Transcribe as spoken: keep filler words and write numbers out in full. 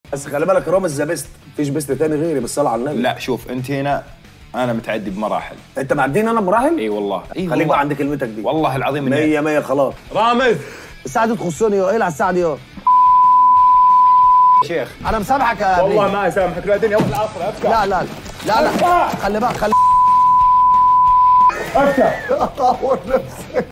بس خلي بالك رامز ذا بيست، مفيش بيست تاني غيري بالصلاه على النبي. لا شوف انت هنا انا متعدي بمراحل. انت معديني انا بمراحل؟ اي والله. اي خليك بقى عند كلمتك دي. والله العظيم مية مية خلاص. رامز الساعه دي تخصني، ايه على الساعه دي؟ شيخ انا مسامحك يا والله ما اسامحك، لا الدنيا والعصر افتح. لا لا لا لا خلي بقى خلي افتح. اطور نفسك.